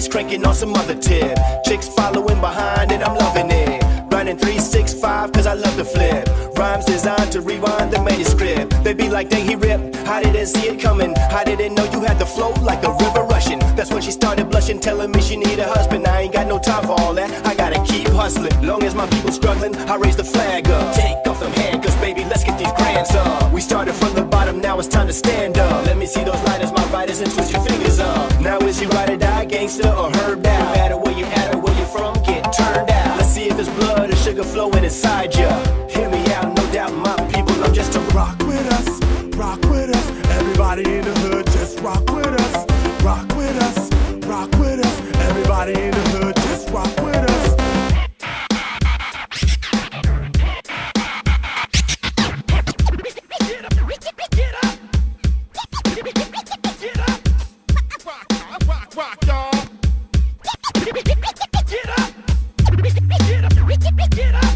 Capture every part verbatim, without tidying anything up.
He's cranking on some other tip. Chicks following behind and I'm loving it. Grinding three six five cause I love to flip. Rhymes designed to rewind the manuscript. They be like, dang, he ripped. I didn't see it coming. I didn't know you had the flow like a river rushing. That's when she started blushing, telling me she need a husband. I ain't got no time for all that. I gotta keep hustling. Long as my people struggling, I raise the flag up. Take off them handcuffs, baby, let's get these grands up. We started from the bottom, now it's time to stand up. Let me see those lighters, my riders, and twist your fingers up. Now is you ride or die, gangster or herb down? No matter where you at or where you from, get turned out. Let's see if it's blood or sugar flowing inside ya. Hear me out, no doubt, my people, I'm just a rock with us, rock with us. Everybody in the hood, just rock with us, rock with us, rock with us. Everybody in the hood, just rock with us. Get up, get up, get up, rock, rock, rock, rock, y'all. Get up, get up, get up.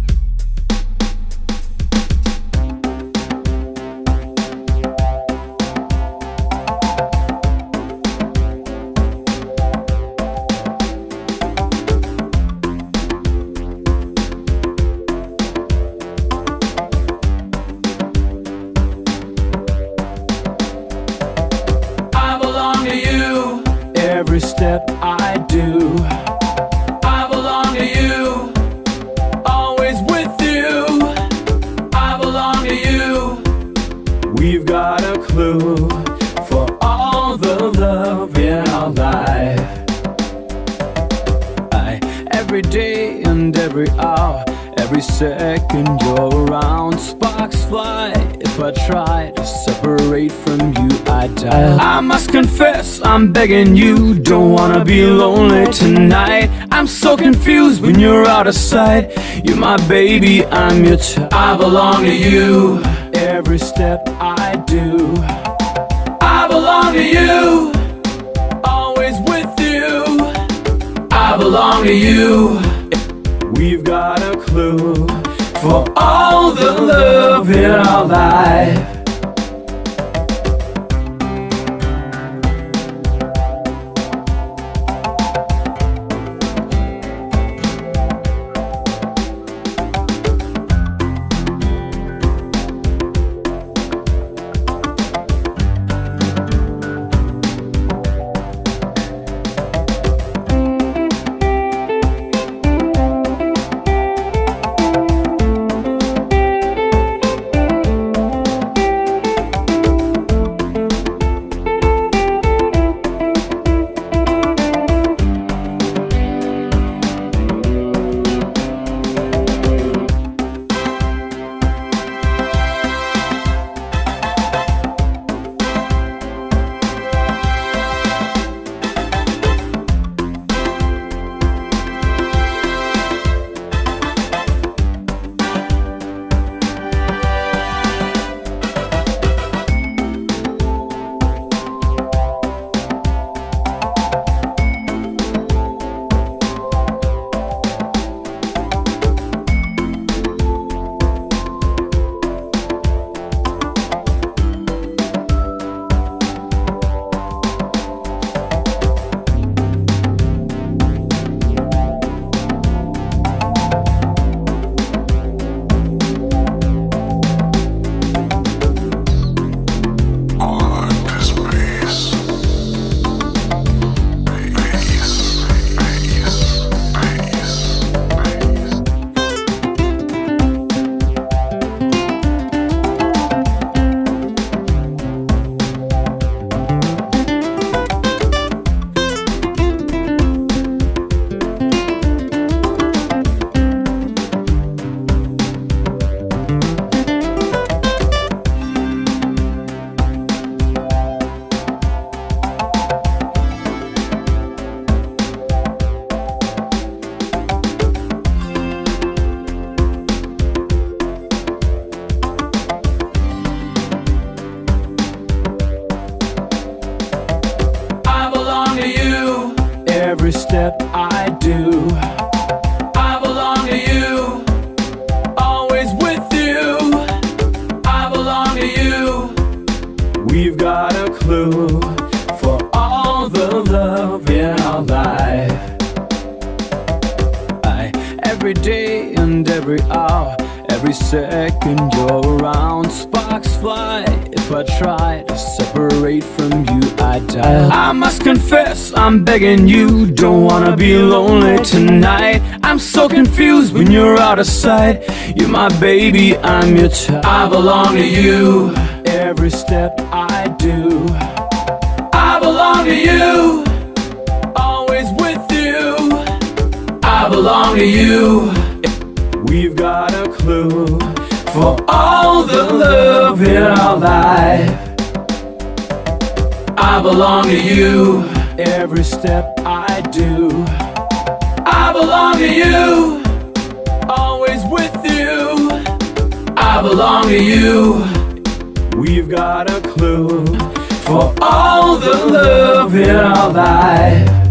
Every step I do, I belong to you, always with you, I belong to you. We've got a clue for all the love in our life. I, every day and every hour, every second you're around, sparks fly. If I try to separate from you, I die. I must confess, I'm begging you, don't wanna be lonely tonight. I'm so confused when you're out of sight. You're my baby, I'm your child. I belong to you, every step I do. I belong to you, always with you. I belong to you. We've got a clue for all the love in our life. every step I do. I belong to you, always with you. I belong to you. We've got a clue for all the love in our lives. every second you're around. Sparks fly, if I try to separate from you, I die. I must confess, I'm begging you, don't wanna be lonely tonight. I'm so confused when you're out of sight. You're my baby, I'm your child. I belong to you, every step I do. I belong to you, always with you. I belong to you. We've got a clue for all the love in our life. I belong to you, every step I do. I belong to you, always with you. I belong to you. We've got a clue for all the love in our life.